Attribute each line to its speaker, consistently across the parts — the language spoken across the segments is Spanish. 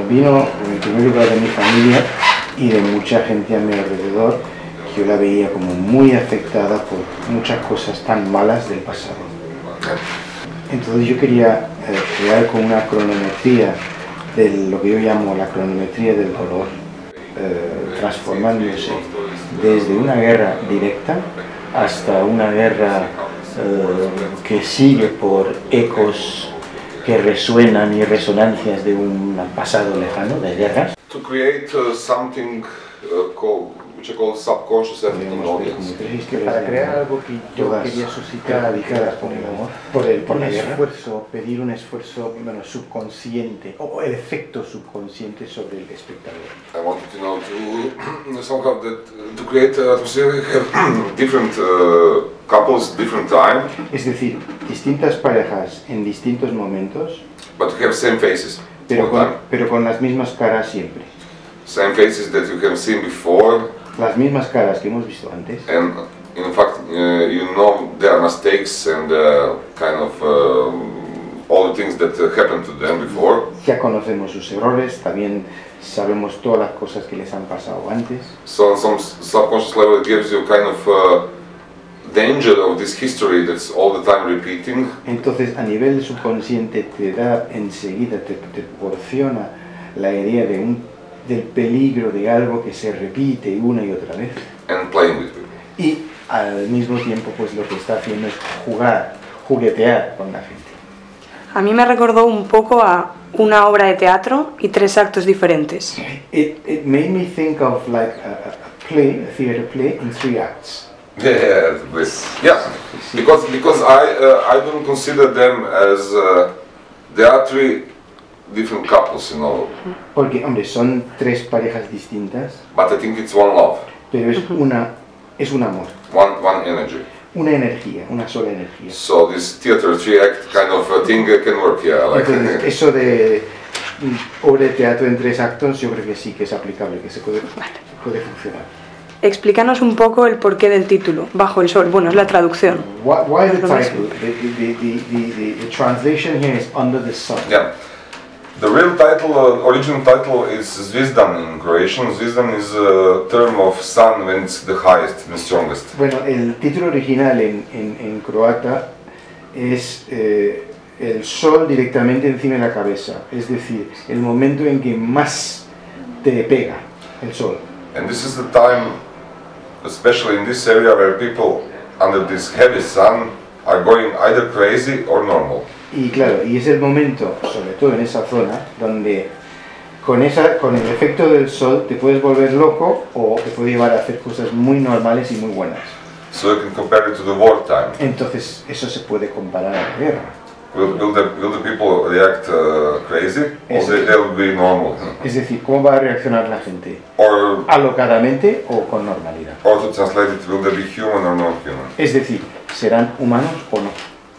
Speaker 1: vino en primer lugar de mi familia y de mucha gente a mi alrededor, que yo la veía como muy afectada por muchas cosas tan malas del pasado. Entonces yo quería crear con una cronometría de lo que yo llamo la cronometría del dolor, transformándose desde una guerra directa hasta una guerra que sigue por ecos que resuenan y resonancias de un pasado lejano, de guerras.
Speaker 2: To create something which I call subconscious effect on the audience.
Speaker 1: Para crear algo que yo quería suscitar habitadas por el amor, por la guerra, pedir un esfuerzo subconsciente o el efecto subconsciente sobre el espectador.
Speaker 2: I wanted to somehow to create an atmosphere we have different couples, different time.
Speaker 1: Es decir, distintas parejas en distintos momentos,
Speaker 2: but we have same faces.
Speaker 1: Pero con las mismas caras siempre.
Speaker 2: Same faces that you have seen before.
Speaker 1: Las mismas caras que hemos visto antes.
Speaker 2: And in fact, you know their mistakes and kind of all the things that happened to them before.
Speaker 1: Ya conocemos sus errores, también sabemos todas las cosas que les han pasado antes.
Speaker 2: So on some subconscious level, it gives you kind of danger of this history that's all the time repeating.
Speaker 1: Entonces, a nivel subconsciente te da enseguida, te proporciona la idea del peligro de algo que se repite una y otra vez.
Speaker 2: And playing with people.
Speaker 1: Y al mismo tiempo, pues lo que está haciendo es juguetear con la gente.
Speaker 3: A mí me recordó un poco a una obra de teatro y 3 actos diferentes.
Speaker 1: It made me think of like a theater play in 3 acts.
Speaker 2: Yeah, because I don't consider them as they are 3 different couples, you know.
Speaker 1: Porque, hombre, son 3 parejas distintas.
Speaker 2: But I think it's one love.
Speaker 1: Pero es un amor.
Speaker 2: One energy.
Speaker 1: Una energía, una sola energía.
Speaker 2: So this theater 3-act kind of thing can work, yeah. Like.
Speaker 1: Entonces, eso de obra de teatro en 3 actos, yo creo que sí que es aplicable, que se puede funcionar.
Speaker 3: Explícanos un poco el porqué del título, Bajo el Sol. Bueno, es la traducción.
Speaker 1: Why the title? The translation here is Under the Sun.
Speaker 2: Yeah. The real title, original title is Zvizdan in Croatian. Zvizdan is a term of sun when it's the highest, the strongest.
Speaker 1: Bueno, el título original en croata es el sol directamente encima de la cabeza, es decir, el momento en que más te pega el sol.
Speaker 2: And this is the time, especially in this area, where people under this heavy sun are going either crazy or normal.
Speaker 1: Y claro, y es el momento, sobre todo en esa zona, donde con el efecto del sol te puedes volver loco o te puede llevar a hacer cosas muy normales y muy buenas.
Speaker 2: So you can compare it to the wartime.
Speaker 1: Entonces eso se puede comparar a la guerra.
Speaker 2: Will the people react crazy or they'll be normal?
Speaker 1: Es decir, ¿cómo va a reaccionar la gente?
Speaker 2: Or
Speaker 1: ¿Alocadamente o con normalidad?
Speaker 2: Or to translate it, will they be human or not human?
Speaker 1: Es decir, ¿serán humanos o no?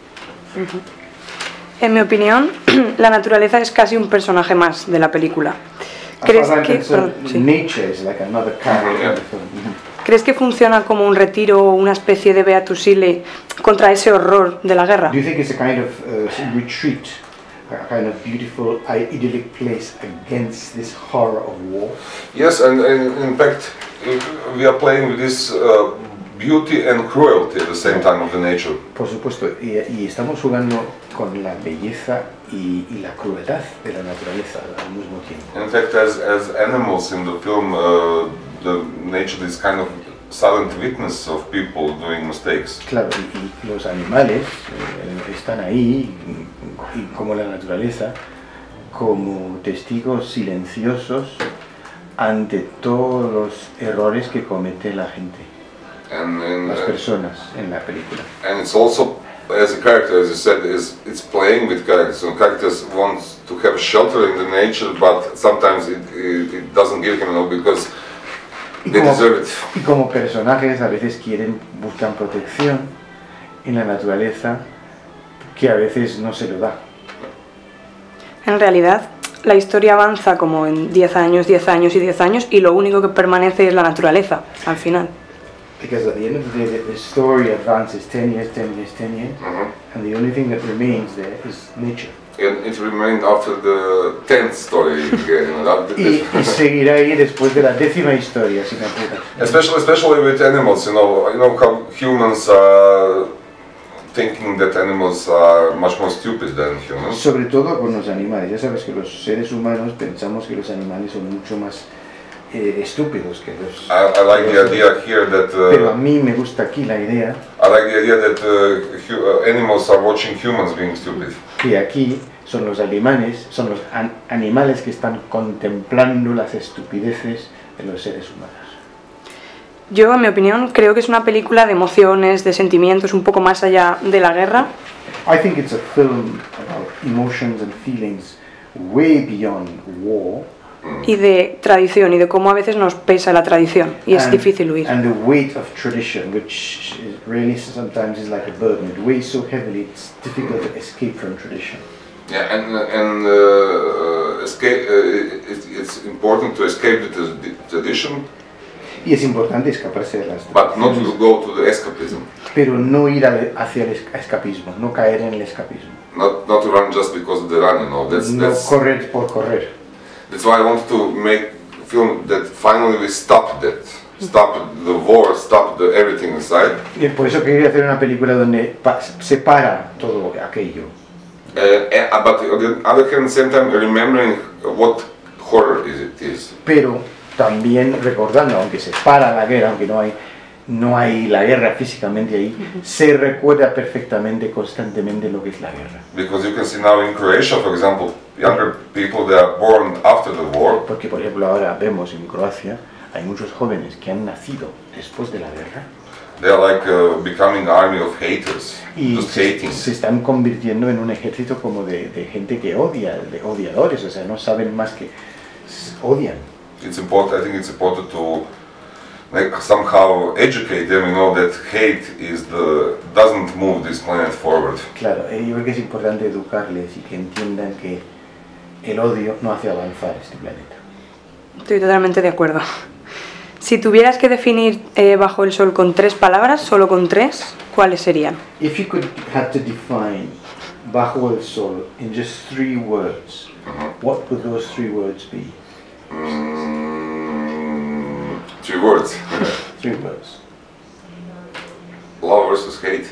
Speaker 3: En mi opinión, la naturaleza es casi un personaje más de la película. ¿Crees que,
Speaker 1: nature is like another character?
Speaker 3: ¿Crees que funciona como un retiro o una especie de Beatus Ille contra ese horror de la guerra?
Speaker 1: Do you think it's a kind of retreat, a kind of beautiful, idyllic place against this horror of war?
Speaker 2: Yes, and in fact, we are playing with this beauty and cruelty at the same time of the nature.
Speaker 1: Por supuesto, y estamos jugando con la belleza y la crueldad de la naturaleza al mismo tiempo.
Speaker 2: In fact, as animals in the film, the nature is kind of silent witness of people doing mistakes.
Speaker 1: Claro, y los animales están ahí, y como la naturaleza, como testigos silenciosos ante todos los errores que comete la gente. Las personas en la película.
Speaker 2: And it's also, as a character, as you said, it's playing with characters. So characters want to have shelter in the nature, but sometimes it doesn't give him, because they deserve it.
Speaker 1: Y como personajes a veces buscan protección en la naturaleza que a veces no se lo da.
Speaker 3: En realidad, la historia avanza como en 10 años, 10 años y 10 años, y lo único que permanece es la naturaleza, al final.
Speaker 1: Because at the end of the day, the story advances 10 years, 10 years, 10 years, and the only thing that remains there is nature.
Speaker 2: And it remained after the 10th story.
Speaker 1: Y seguirá ahí después de la 10ª historia, si me apuras.
Speaker 2: Especially with animals, you know how humans are thinking that animals are much more stupid than humans.
Speaker 1: Sobre todo con los animales. Ya sabes que los seres humanos pensamos que los animales son mucho más estúpidos que los.
Speaker 2: I like the idea here that.
Speaker 1: Pero a mí me gusta aquí la idea.
Speaker 2: I like the idea that animals are watching humans being stupid.
Speaker 1: Que aquí son los animales que están contemplando las estupideces de los seres humanos.
Speaker 3: Yo, en mi opinión, creo que es una película de emociones, de sentimientos, un poco más allá de la guerra.
Speaker 1: I think it's a film about emotions and feelings way beyond war.
Speaker 3: Y de tradición, y de cómo a veces nos pesa la tradición, y es difícil huir.
Speaker 1: And the weight of tradition, which really sometimes is like a burden. It weighs so heavily, it's difficult to escape from tradition.
Speaker 2: Yeah, and escape. It's important to escape the tradition.
Speaker 1: Y es importante escaparse de las
Speaker 2: But not to go to the escapism.
Speaker 1: Pero no ir hacia el escapismo, no caer en el escapismo.
Speaker 2: Not to run just because of the run, you know.
Speaker 1: No correr por correr.
Speaker 2: That's why I want to make a film that finally we stop that. Stop the war, stop everything inside.
Speaker 1: Y por eso quería hacer una película donde se para todo aquello.
Speaker 2: But on the other hand, at the same time, remembering what horror it is.
Speaker 1: Pero también recordando, aunque se para la guerra, aunque no hay la guerra físicamente ahí, se recuerda perfectamente, constantemente lo que es la guerra.
Speaker 2: Because you can see now in Croatia, for example, younger people that are born after the war.
Speaker 1: Porque por ejemplo ahora vemos en Croacia hay muchos jóvenes que han nacido después de la guerra.
Speaker 2: They are like becoming army of haters, just hating.
Speaker 1: Se están convirtiendo en un ejército como de gente que odia, de odiadores, o sea, no saben más que odian.
Speaker 2: It's important. I think it's important to somehow educate them, you know, that hate doesn't move this planet forward.
Speaker 1: Claro, yo creo que es importante educarles y que entiendan que el odio no hace avanzar este planeta.
Speaker 3: Estoy totalmente de acuerdo. Si tuvieras que definir Bajo el Sol con 3 palabras, solo con 3, ¿cuáles serían?
Speaker 1: If you had to define Bajo el Sol in just 3 words, what would those 3 words be?
Speaker 2: 3 words.
Speaker 1: 3 words.
Speaker 2: Love versus hate.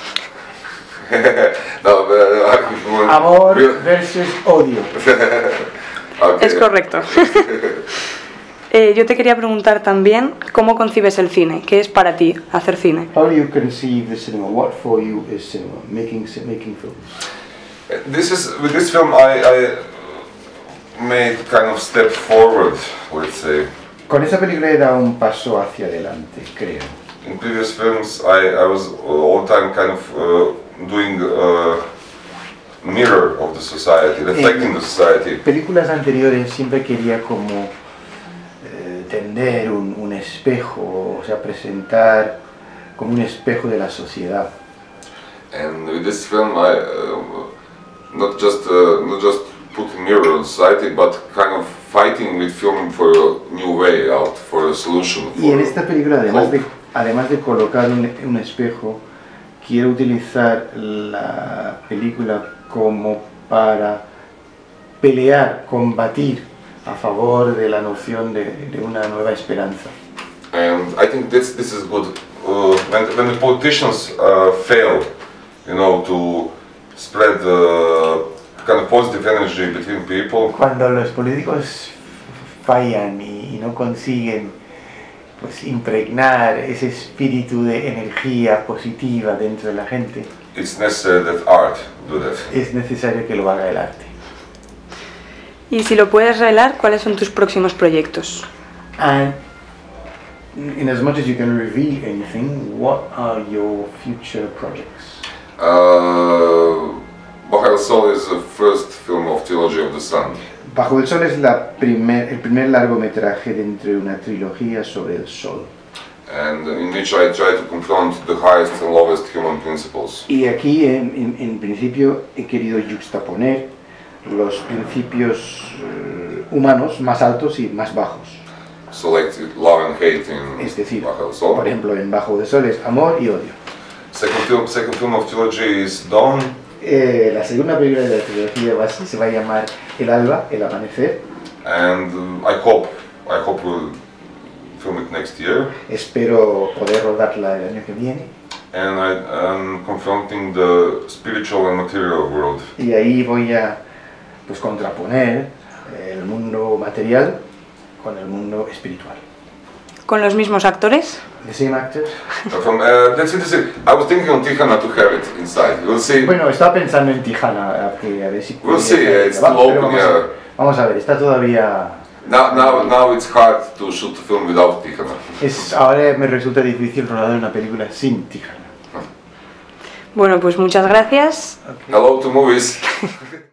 Speaker 2: No,
Speaker 1: Amor versus odio.
Speaker 2: Okay.
Speaker 3: Es correcto. Yo te quería preguntar también, ¿cómo concibes el cine? ¿Qué es para ti hacer cine?
Speaker 1: How do you conceive the cinema? What for you is cinema? Making films.
Speaker 2: With this film, I made kind of step forward, let's say.
Speaker 1: Con esa película he dado un paso hacia adelante, creo.
Speaker 2: In previous films, I was all the time kind of doing mirror of the society, reflecting the society.
Speaker 1: Películas anteriores siempre quería como tender un espejo, o sea, presentar como un espejo de la sociedad.
Speaker 2: And with this film, I not just put a mirror on society, but kind of fighting with film for a new way out, for a solution.
Speaker 1: Y en esta película, además de colocar un espejo, quiero utilizar la película como para pelear, combatir a favor de la noción de una nueva esperanza.
Speaker 2: And I think this is good. When the politicians fail, you know, to spread kind of positive energy between people.
Speaker 1: Cuando los políticos fallan y no consiguen pues impregnar ese espíritu de energía positiva dentro de la gente,
Speaker 2: It's necessary that art do that.
Speaker 1: Es necesario que lo haga el arte.
Speaker 3: Y si lo puedes revelar, ¿cuáles son tus próximos proyectos?
Speaker 1: And in as much as you can reveal anything, what are your future projects?
Speaker 2: Bajo el Sol is the first film of Trilogy of the Sun.
Speaker 1: Bajo el Sol es el primer largometraje dentro de una trilogía sobre el Sol.
Speaker 2: And in which I try to confront the highest and lowest human principles.
Speaker 1: Y aquí en principio he querido juxtaponer los principios humanos más altos y más bajos.
Speaker 2: So like love and hate in
Speaker 1: Es decir,
Speaker 2: Bajo el Sol.
Speaker 1: por ejemplo, en Bajo el Sol es amor y odio.
Speaker 2: Second film of trilogy is Dawn.
Speaker 1: La segunda película de la trilogía se va a llamar El Alba, El Amanecer.
Speaker 2: And I hope we'll film it next year.
Speaker 1: Espero poder rodarla el año que viene.
Speaker 2: And I'm confronting the spiritual and material world.
Speaker 1: Y ahí voy a pues contraponer el mundo material con el mundo espiritual.
Speaker 3: ¿Con los mismos actores?
Speaker 1: The same actors.
Speaker 2: That's interesting. I was thinking on Tijana to have it inside. We'll see.
Speaker 1: Bueno, estaba pensando en Tijana, a ver si
Speaker 2: We'll
Speaker 1: podía
Speaker 2: see.
Speaker 1: estar-
Speaker 2: It's still open.
Speaker 1: vamos,
Speaker 2: Yeah.
Speaker 1: vamos a ver, está todavía...
Speaker 2: Now it's hard to shoot a film without Tijana.
Speaker 1: Ahora me resulta difícil rodar una película sin Tijana.
Speaker 3: Bueno, pues muchas gracias.
Speaker 2: Hello to movies.